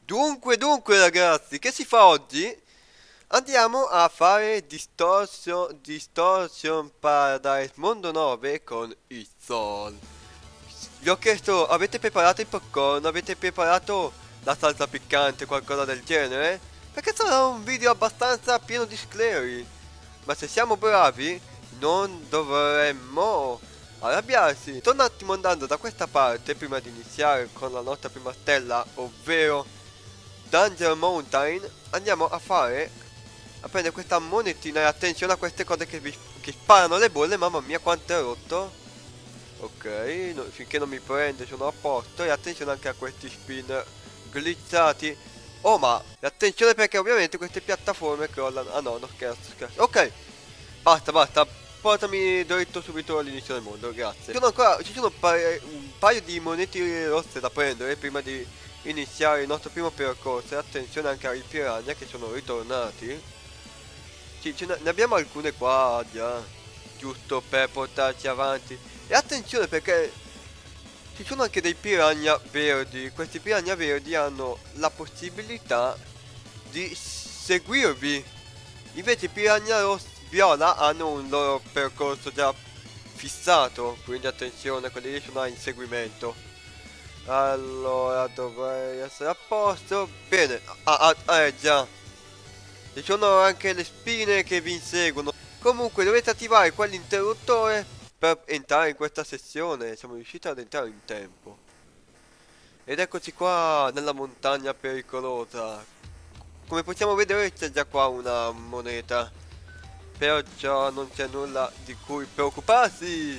Dunque ragazzi, che si fa oggi? Andiamo a fare Distortion Paradise Mondo 9 con il Sol. Vi ho chiesto, avete preparato il popcorn? Avete preparato la salsa piccante, qualcosa del genere? Perché sarà un video abbastanza pieno di scleri. Ma se siamo bravi, non dovremmo arrabbiarsi. Sto un attimo andando da questa parte prima di iniziare con la nostra prima stella, ovvero Danger Mountain. Andiamo a prendere questa monetina e attenzione a queste cose che sparano le bolle. Mamma mia quanto è rotto. Ok, finché non mi prende sono a posto. E attenzione anche a questi spin glitchati. Oh ma, e attenzione perché ovviamente queste piattaforme crollano. Ah no, no scherzo. Ok, basta. Portami dritto subito all'inizio del mondo, grazie. Ci sono un paio di monete rosse da prendere prima di iniziare il nostro primo percorso. E attenzione anche ai piranha che sono ritornati. Sì, ne abbiamo alcune qua già, giusto per portarci avanti. E attenzione perché ci sono anche dei piranha verdi. Questi piranha verdi hanno la possibilità di seguirvi. Invece i piranha viola hanno un loro percorso già fissato. Quindi attenzione, quelli lì sono a inseguimento. Allora dovrei essere a posto. Bene, già. Ci sono anche le spine che vi inseguono. Comunque dovete attivare quell'interruttore per entrare in questa sezione. Siamo riusciti ad entrare in tempo. Ed eccoci qua nella montagna pericolosa. Come possiamo vedere c'è già qua una moneta. Perciò non c'è nulla di cui preoccuparsi.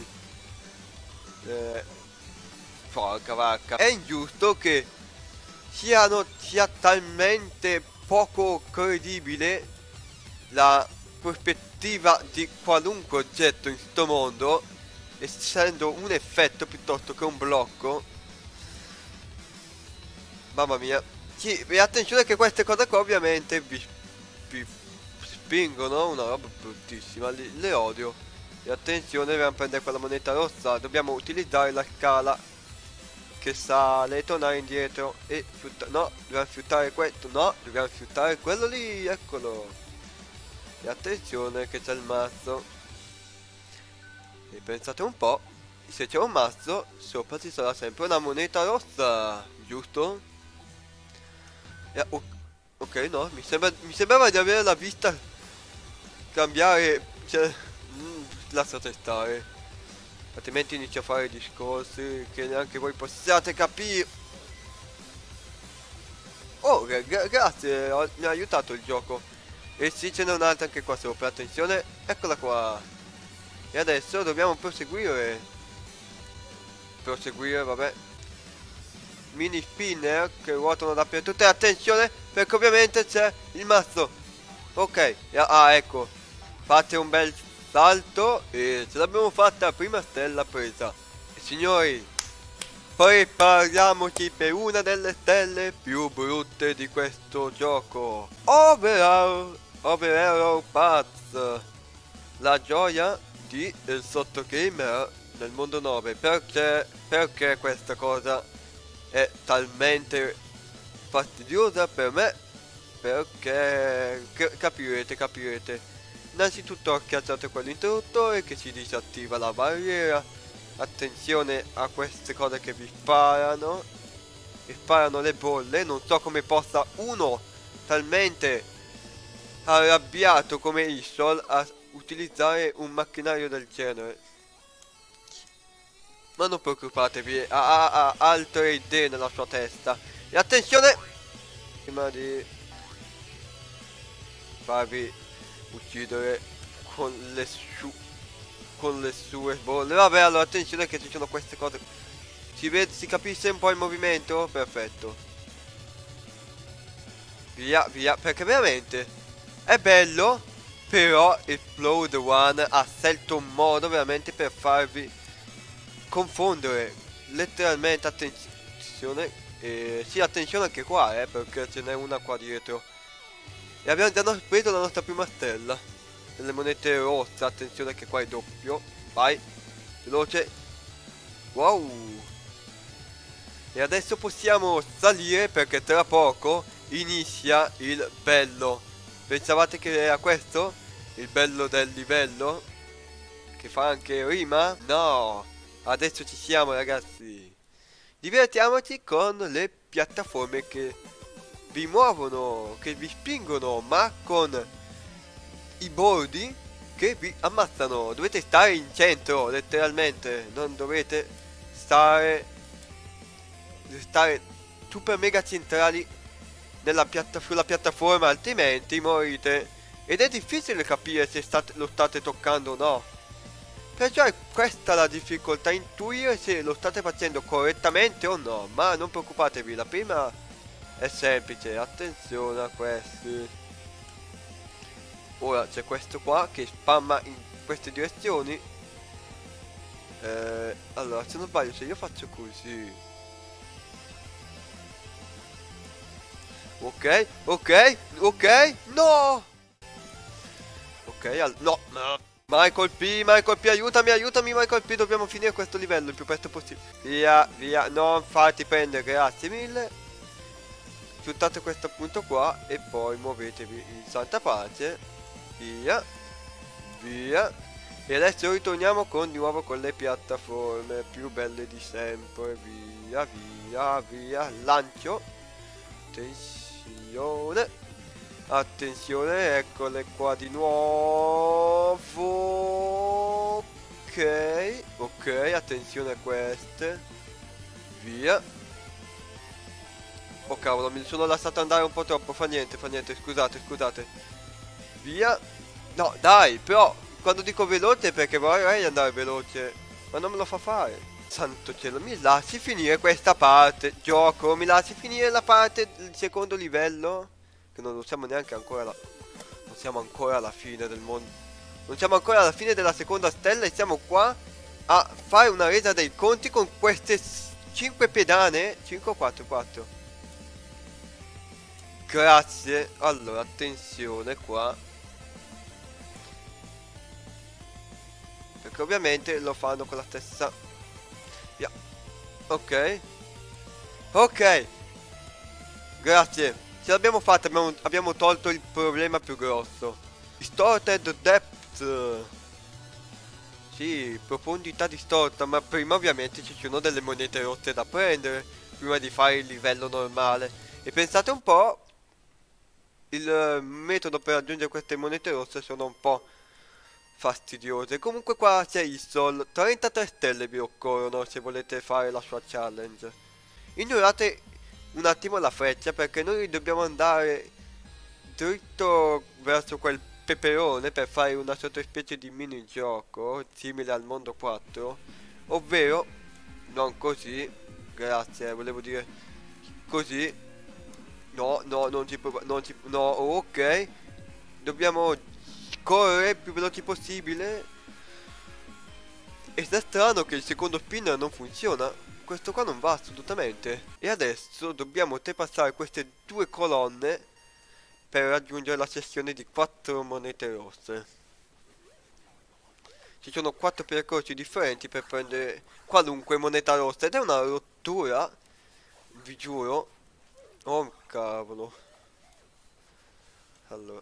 Porca vacca. È ingiusto che sia talmente poco credibile la prospettiva di qualunque oggetto in sto mondo, essendo un effetto piuttosto che un blocco. Mamma mia. Sì, e attenzione che queste cose qua ovviamente vi spingono, una roba bruttissima, le odio. E attenzione, dobbiamo prendere quella moneta rossa, dobbiamo utilizzare la scala che sale, tornare indietro e no, dobbiamo fiutare questo, no, dobbiamo fiutare quello lì, eccolo. E attenzione che c'è il mazzo. E pensate un po', se c'è un mazzo, sopra ci sarà sempre una moneta rossa, giusto? Ok, no, mi sembrava di avere la vista cambiare, cioè, lasciate stare. Altrimenti inizio a fare discorsi che neanche voi possiate capire. Oh, grazie, mi ha aiutato il gioco. E sì, ce n'è un'altra anche qua sopra, attenzione, eccola qua. E adesso dobbiamo proseguire. Vabbè. Mini spinner che ruotano dappertutto. E attenzione, perché ovviamente c'è il mazzo. Ok, ecco. Fate un bel salto e ce l'abbiamo fatta, prima stella presa. E signori, prepariamoci per una delle stelle più brutte di questo gioco. Overarrow Paths. La gioia di il sottogamer nel mondo 9. Perché questa cosa è talmente fastidiosa per me? Perché capirete. Innanzitutto schiacciate quell'interruttore che si disattiva la barriera. Attenzione a queste cose che vi sparano. E sparano le bolle. Non so come possa uno talmente arrabbiato come Isol a utilizzare un macchinario del genere. Ma non preoccupatevi, ha altre idee nella sua testa. E attenzione! Prima di farvi uccidere con le sue bolle. Vabbè, allora attenzione che ci sono queste cose. Si capisce un po' il movimento? Perfetto. Via, perché veramente è bello, però Explode One ha scelto un modo veramente per farvi confondere. Letteralmente, attenzione. Sì, attenzione anche qua, perché ce n'è una qua dietro. E abbiamo già preso la nostra prima stella. Delle monete rosse, attenzione che qua è doppio. Vai, veloce. Wow. E adesso possiamo salire perché tra poco inizia il bello. Pensavate che era questo? Il bello del livello? Che fa anche rima? No! Adesso ci siamo ragazzi! Divertiamoci con le piattaforme che vi muovono, che vi spingono, ma con i bordi che vi ammazzano. Dovete stare in centro, letteralmente. Non dovete stare super mega centrali sulla piattaforma, altrimenti morite. Ed è difficile capire se lo state toccando o no. Perciò è questa la difficoltà, intuire se lo state facendo correttamente o no. Ma non preoccupatevi, la prima è semplice, attenzione a questi. Ora c'è questo qua che spamma in queste direzioni. Allora, se non sbaglio, se io faccio così. Ok, ok, ok, no! Ok, no, no. Michael P, aiutami, aiutami Michael P, dobbiamo finire questo livello il più presto possibile. Via, via, non farti prendere, grazie mille. Sfruttate questo punto qua e poi muovetevi in santa pace. Via, via. E adesso ritorniamo di nuovo con le piattaforme più belle di sempre. Via, via, via, lancio. Attenzione. Attenzione, eccole qua di nuovo. Ok, ok, attenzione a queste. Via. Oh cavolo, mi sono lasciato andare un po' troppo. Fa niente, scusate, scusate. Via. No, dai, però quando dico veloce è perché vorrei andare veloce, ma non me lo fa fare. Santo cielo, mi lasci finire questa parte. Gioco, mi lasci finire la parte del secondo livello? Che non lo siamo neanche ancora non siamo ancora alla fine del mondo. Non siamo ancora alla fine della seconda stella e siamo qua a fare una resa dei conti con queste 5 pedane. 5 o 4? 4. Grazie. Allora, attenzione qua. Perché ovviamente lo fanno con la stessa. Via. Ok. Ok. Grazie. Ce l'abbiamo fatta, abbiamo tolto il problema più grosso. Distorted depth. Sì, profondità distorta, ma prima ovviamente ci sono delle monete rotte da prendere prima di fare il livello normale. E pensate un po', il metodo per raggiungere queste monete rosse sono un po' fastidiose. Comunque qua c'è il sol, 33 stelle vi occorrono se volete fare la sua challenge. Ignorate un attimo la freccia perché noi dobbiamo andare dritto verso quel peperone per fare una sottospecie di minigioco simile al mondo 4, ovvero non così, grazie, volevo dire così. No, no, no, ok. Dobbiamo correre il più veloci possibile. Ed è strano che il secondo spinner non funziona. Questo qua non va assolutamente. E adesso dobbiamo oltrepassare queste due colonne per raggiungere la sessione di 4 monete rosse. Ci sono 4 percorsi differenti per prendere qualunque moneta rossa. Ed è una rottura, vi giuro. Oh cavolo. Allora.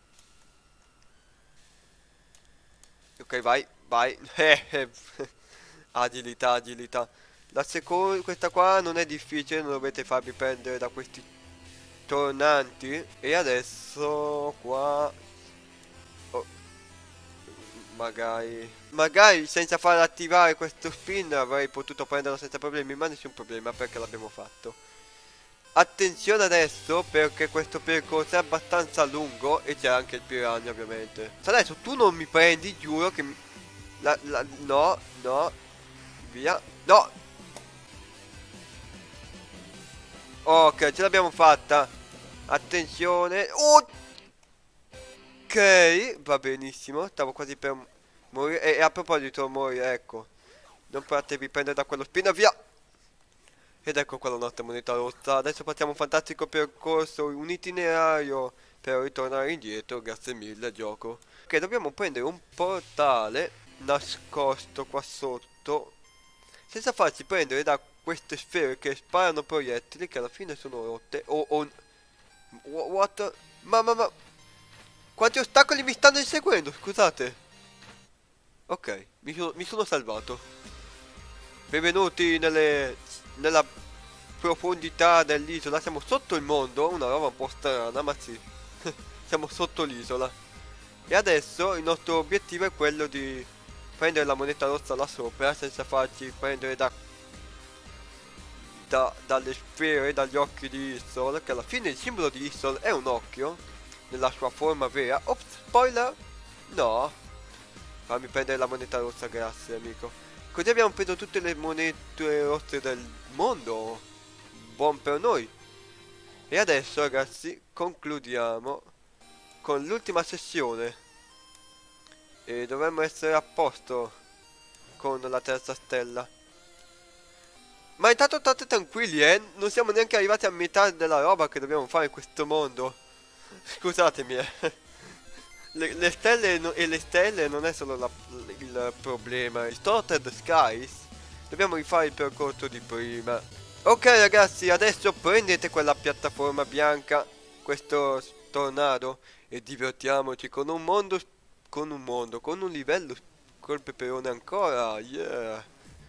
Ok, vai, vai. Agilità, agilità. Questa qua non è difficile, non dovete farvi prendere da questi tornanti. E adesso qua... Oh, magari senza far attivare questo spin avrei potuto prenderlo senza problemi, ma nessun problema perché l'abbiamo fatto. Attenzione adesso perché questo percorso è abbastanza lungo e c'è anche il piranha ovviamente. Se adesso tu non mi prendi, giuro che no, no, via, no. Ok, ce l'abbiamo fatta. Attenzione. Ok, va benissimo. Stavo quasi per morire. E a proposito, morire, ecco. Non fatevi prendere da quello spina, via. Ed ecco qua la nostra moneta rossa. Adesso facciamo un fantastico percorso, un itinerario per ritornare indietro. Grazie mille, gioco. Ok, dobbiamo prendere un portale nascosto qua sotto, senza farci prendere da queste sfere che sparano proiettili che alla fine sono rotte. What? Ma quanti ostacoli mi stanno inseguendo, scusate. Ok, mi sono salvato. Benvenuti nella profondità dell'isola. Siamo sotto il mondo, una roba un po' strana, ma sì. Siamo sotto l'isola. E adesso il nostro obiettivo è quello di prendere la moneta rossa là sopra senza farci prendere dalle sfere, dagli occhi di Issol, che alla fine il simbolo di Issol è un occhio nella sua forma vera. Ops, spoiler! No, fammi prendere la moneta rossa, grazie amico. Così abbiamo preso tutte le monete rosse del mondo. Buon per noi. E adesso ragazzi concludiamo con l'ultima sessione e dovremmo essere a posto con la terza stella. Ma intanto state tranquilli, non siamo neanche arrivati a metà della roba che dobbiamo fare in questo mondo. Scusatemi, le stelle e le stelle non è solo il problema. Il Torted Skies dobbiamo rifare il percorso di prima. Ok ragazzi, adesso prendete quella piattaforma bianca, questo tornado, e divertiamoci con un livello col peperone ancora. Yeah.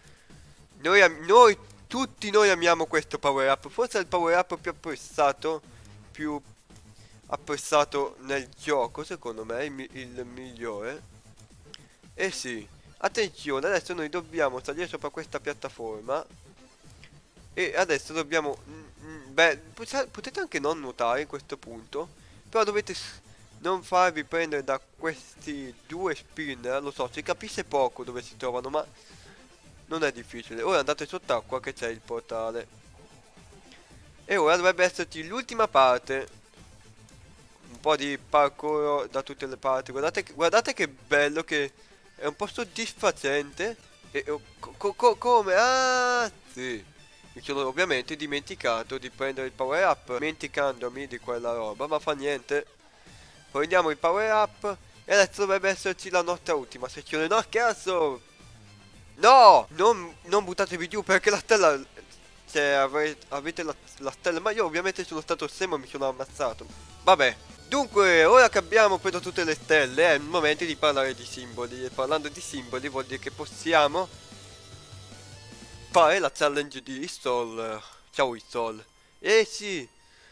Tutti noi amiamo questo power up. Forse è il power up più apprezzato nel gioco, secondo me, il migliore. Eh sì, attenzione, adesso noi dobbiamo salire sopra questa piattaforma. E adesso dobbiamo... Beh, potete anche non nuotare in questo punto, però dovete non farvi prendere da questi due spinner. Lo so, si capisce poco dove si trovano, ma non è difficile. Ora andate sott'acqua che c'è il portale. E ora dovrebbe esserci l'ultima parte. Un po' di parkour da tutte le parti. Guardate che bello, che è un po' soddisfacente. E come? Ah, sì. Mi sono ovviamente dimenticato di prendere il power up, dimenticandomi di quella roba, ma fa niente. Prendiamo il power up e adesso dovrebbe esserci la nostra ultima sezione. No, scherzo! No! Non buttatevi giù perché la stella... Cioè, avete la stella, ma io ovviamente sono stato scemo e mi sono ammazzato. Vabbè. Dunque, ora che abbiamo preso tutte le stelle, è il momento di parlare di simboli. E parlando di simboli vuol dire che possiamo fare la challenge di Issol. Ciao Issol. Eh sì.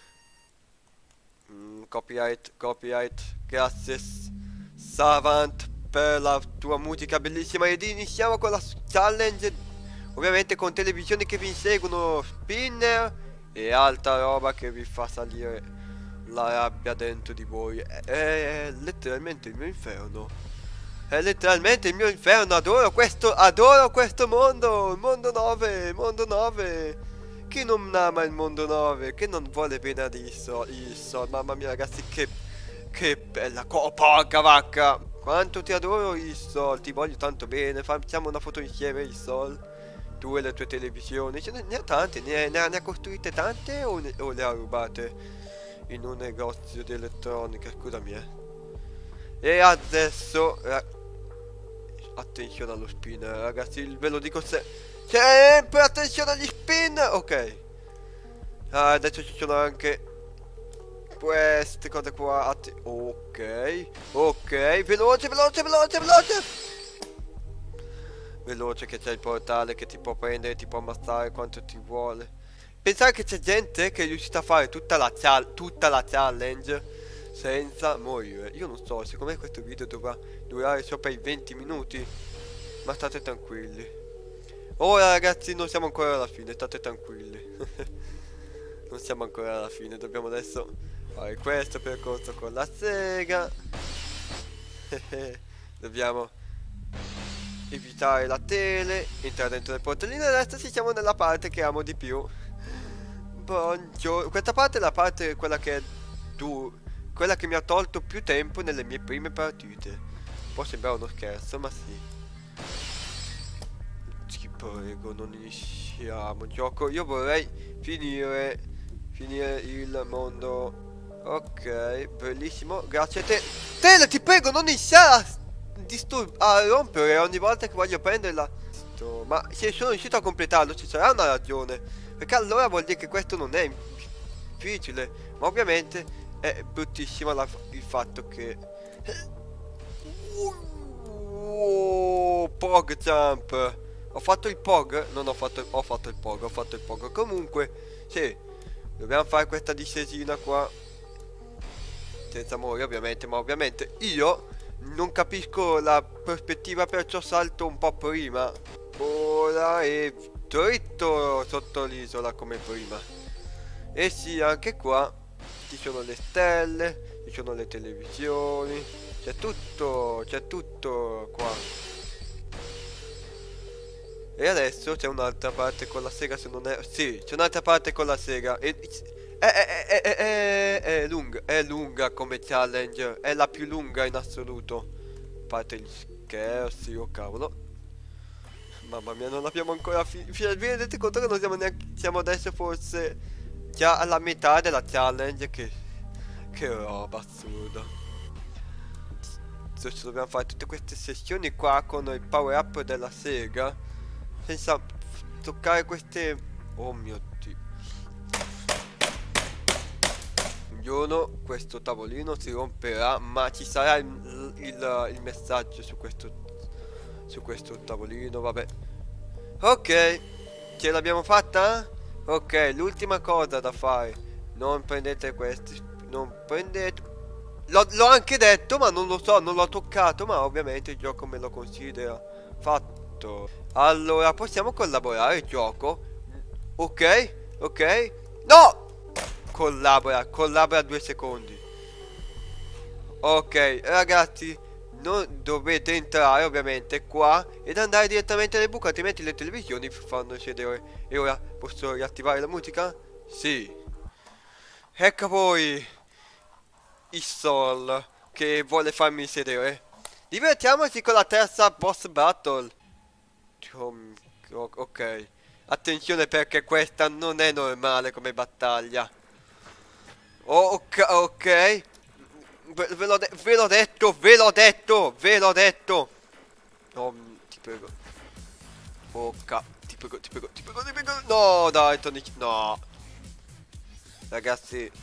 Copyright. Grazie Savant per la tua musica bellissima. Ed iniziamo con la challenge. Ovviamente con televisioni che vi inseguono, spinner e altra roba che vi fa salire la rabbia dentro di voi. È letteralmente il mio inferno. È letteralmente il mio inferno. Adoro questo mondo. Mondo 9. Chi non ama il mondo 9? Che non vuole bene ad Issol. Mamma mia ragazzi, che bella porca vacca. Quanto ti adoro Issol. Ti voglio tanto bene. Facciamo una foto insieme Issol. Tu e le tue televisioni. Ne ha tante. Ne ha costruite tante o le ha rubate in un negozio di elettronica? Scusami E adesso attenzione allo spin ragazzi. Ve lo dico sempre attenzione agli spin. Ok. Adesso ci sono anche queste cose qua. Ok. Veloce. Veloce che c'è il portale che ti può prendere, ti può ammazzare quanto ti vuole. Pensare che c'è gente che è riuscita a fare tutta la challenge senza morire. Io non so, secondo me questo video dovrà durare sopra i 20 minuti. Ma state tranquilli. Ora ragazzi non siamo ancora alla fine, state tranquilli. Non siamo ancora alla fine, dobbiamo adesso fare questo percorso con la sega. Dobbiamo evitare la tele, entrare dentro il portellino e adesso siamo nella parte che amo di più. Buongiorno. Questa parte è la parte quella che mi ha tolto più tempo nelle mie prime partite. Può sembrare uno scherzo, ma sì. Ti prego, non iniziamo gioco. Io vorrei finire il mondo. Ok, bellissimo. Grazie a te. Tele, ti prego, non iniziare a rompere ogni volta che voglio prenderla. questo. Ma se sono riuscito a completarlo ci sarà una ragione. Perché allora vuol dire che questo non è difficile. Ma ovviamente è bruttissimo il fatto che... Pog jump. Ho fatto il pog? Non ho fatto il pog, ho fatto il pog. Comunque, sì, dobbiamo fare questa discesina qua. Senza morire ovviamente, ma ovviamente io non capisco la prospettiva, perciò salto un po' prima. Ora è dritto sotto l'isola come prima. E sì, anche qua ci sono le stelle, ci sono le televisioni, c'è tutto qua. E adesso c'è un'altra parte con la sega, se non è... Sì, c'è un'altra parte con la sega. È lunga come challenge. È la più lunga in assoluto. A parte gli scherzi, oh cavolo. Mamma mia, non abbiamo ancora finito. Vi rendete conto che non siamo neanche... Siamo adesso forse già alla metà della challenge. Che roba assurda. Adesso dobbiamo fare tutte queste sessioni qua con il power up della sega, senza toccare queste... Oh mio Dio. Un giorno questo tavolino si romperà, ma ci sarà il messaggio su questo tavolino, vabbè. Ok, ce l'abbiamo fatta? Ok, l'ultima cosa da fare. Non prendete questi. Non prendete... L'ho anche detto, ma non lo so, non l'ho toccato, ma ovviamente il gioco me lo considera fatto. Allora, possiamo collaborare, gioco? Ok, ok. No! Collabora 2 secondi. Ok, ragazzi, non dovete entrare ovviamente qua ed andare direttamente nel buco, altrimenti le televisioni fanno scendere. E ora posso riattivare la musica? Sì. Ecco voi il Sol che vuole farmi sedere. Divertiamoci con la terza boss battle. Ok. Attenzione perché questa non è normale come battaglia. Ok. Ve l'ho detto. Oh, ti prego. Bocca. Ti prego. No, dai, Tony. No. Ragazzi.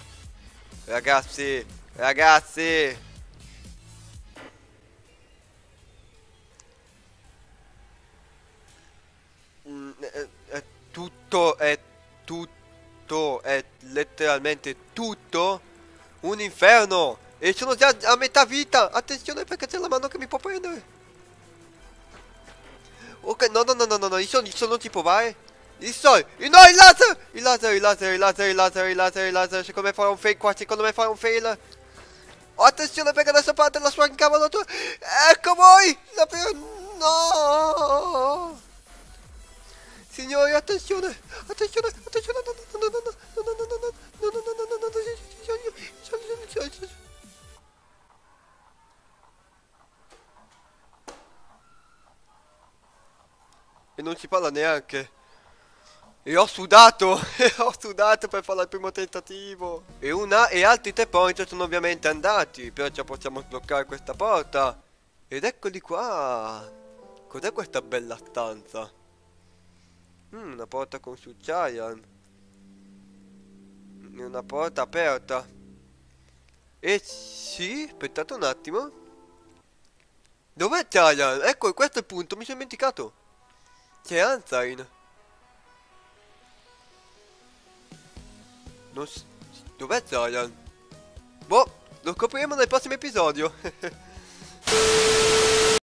È letteralmente tutto un inferno. E sono già a metà vita. Attenzione perché c'è la mano che mi può prendere. Ok, no, il sol non ti può vai. Il sol, no, il laser, secondo me farà un fail qua, Oh, attenzione perché adesso parte la sua incavolatura. Ecco voi, no. Signori, attenzione, e non ci parla neanche. E ho sudato, per farlo al primo tentativo. E altri 3 point sono ovviamente andati, perciò possiamo sbloccare questa porta. Ed eccoli qua. Cos'è questa bella stanza? Una porta con su Giant. Una porta aperta. E sì, aspettate un attimo. Dov'è Giant? Ecco, questo è il punto, mi sono dimenticato. C'è Anzain. Dov'è Zion? Boh, lo scopriremo nel prossimo episodio.